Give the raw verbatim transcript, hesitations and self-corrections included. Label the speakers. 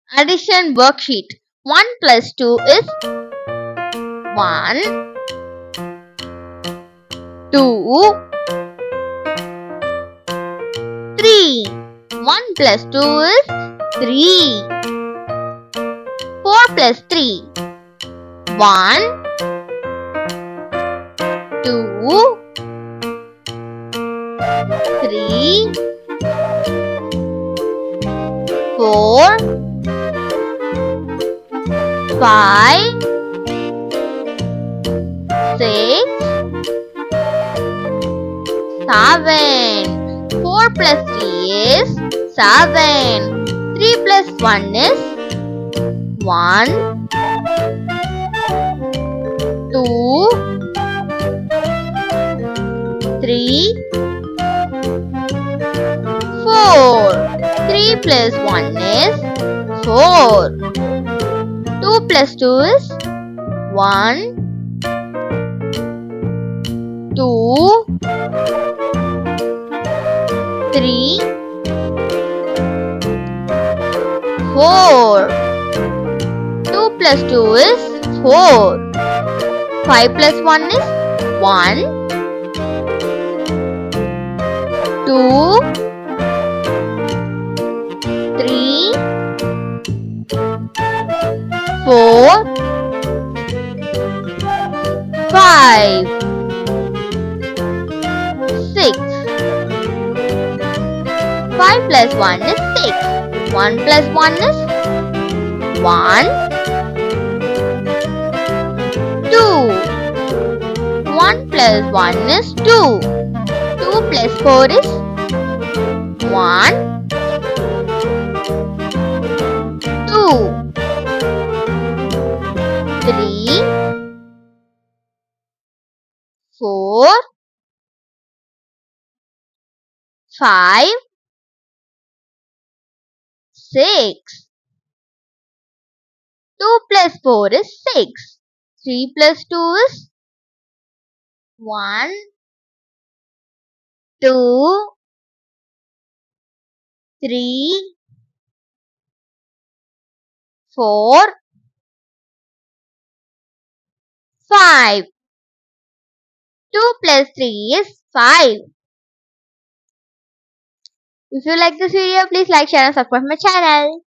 Speaker 1: Addition worksheet. one plus two is one, two, three. one plus two is three. four plus three. one, two, three, four, five, six, seven. four plus three is seven. three plus one is one, two, three, four. three plus one is four. two plus two is one, two, three, four. two plus two is four. five plus one is one, two, three, four, five, six. five plus one is six. one plus one is one, two. one plus one is two. two plus four is one, two, three, four, five, six. two plus four is six. three plus two is one, two, three, four, five. two plus three is five. If you like this video, please like, share and subscribe my channel.